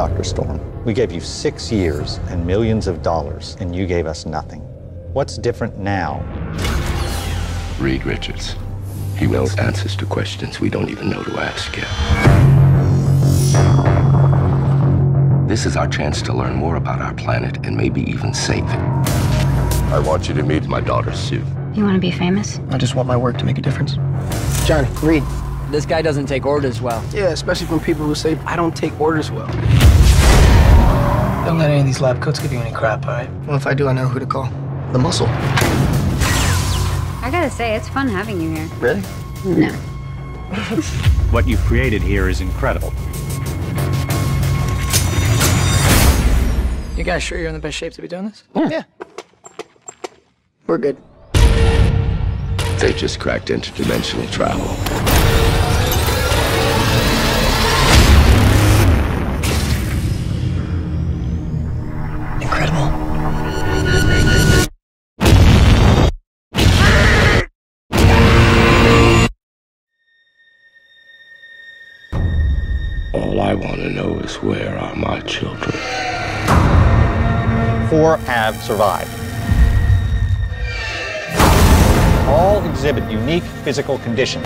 Dr. Storm. We gave you 6 years and millions of dollars, and you gave us nothing. What's different now? Reed Richards. He knows answers to questions we don't even know to ask yet. This is our chance to learn more about our planet and maybe even save it. I want you to meet my daughter, Sue. You want to be famous? I just want my work to make a difference. Johnny, Reed. This guy doesn't take orders well. Yeah, especially from people who say, I don't take orders well. Don't let any of these lab coats give you any crap, all right? Well, if I do, I know who to call. The Muscle. I gotta say, it's fun having you here. Really? No. What you've created here is incredible. You guys sure you're in the best shape to be doing this? Yeah. We're good. They just cracked interdimensional travel. Incredible. All I want to know is where are my children? 4 have survived. All exhibit unique physical conditions.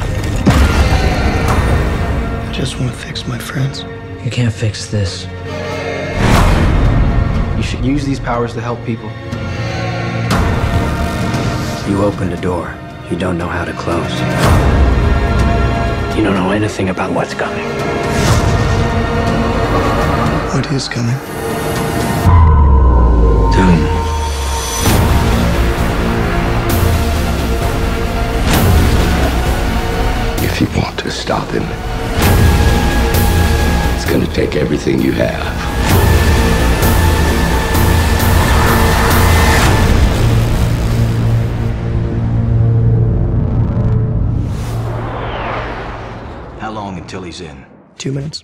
I just want to fix my friends. You can't fix this. You should use these powers to help people. You opened a door you don't know how to close. You don't know anything about what's coming. What is coming? Doom. If you want to stop him, it's going to take everything you have. How long until he's in? 2 minutes.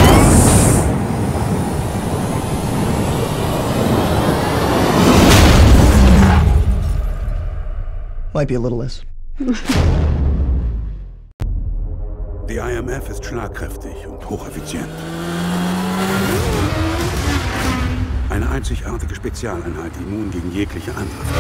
Might be a little less. Die IMF ist schlagkräftig und hocheffizient. Eine einzigartige Spezialeinheit, immun gegen jegliche Angriffe.